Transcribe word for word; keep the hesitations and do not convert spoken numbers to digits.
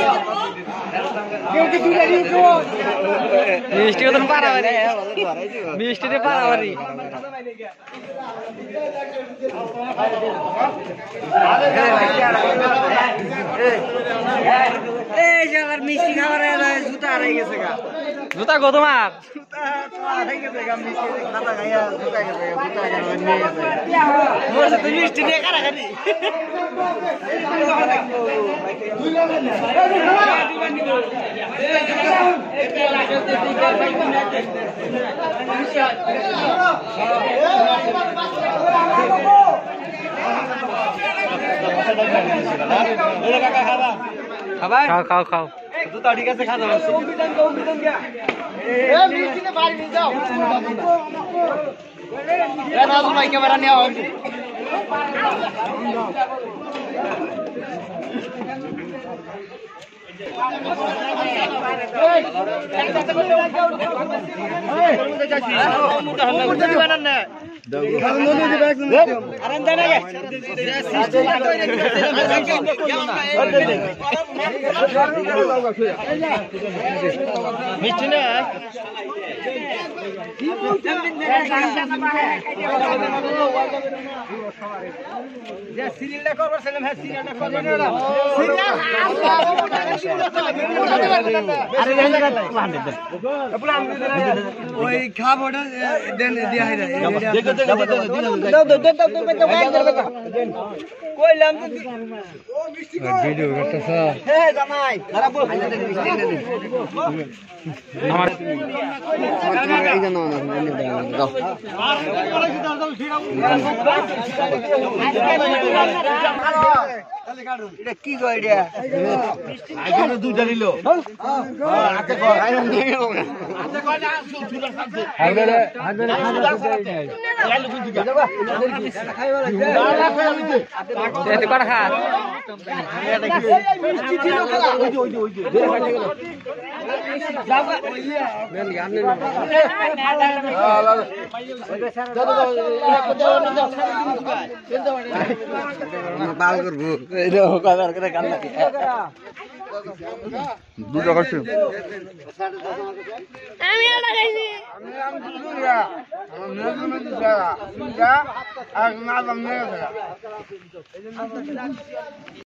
মিষ্টি তো পারাবারি মিষ্টিতে পারাবারি এই জায়গার মিষ্টি খাবার জুতা হারাই গেছে গা জুতা কত মার জুতা হারাই গেছে গা মিষ্টি খাতা খাইয়া জুতা গেছে জুতা নিয়ে গেছে মোর সাথে মিষ্টি নিয়ে কারাকারি খাও খাও খাও জুতা ঠিক আছে খাওয়া যাবে ক্যামেরা নেওয়া হবে মিষ্টি না সিরিয়ালটা করবার ছিলাম হ্যাঁ সিরিয়ালটা করবার না ওই খাবোটা দেন দিয়া হয় কইলাম ও মিষ্টি কো ভিডিও করতেছ হে জামাই খারাপ বল আমার তোমার এই জানো না দাও এটা কি কই এটা আইজনে দুইটা নিল হাতে কর আইরন নিয়ে গেল হাতে কই না চুলার সামনে হাতে হাতে লাইল কিন্তু খাইবা লাগবে না খাইয়া লইতে এতে কর খা মিষ্টি দিল খেলা ওই যে ওই যে ওই যে যাও মেন গামনে না বাল করব এটা কাদার করে গান লাগি দুটো করছি আমি এটা খাইছি আমি আমি দুটো ইয়া আমার মেয়ে মেয়ে দিছা যা আর না বামনে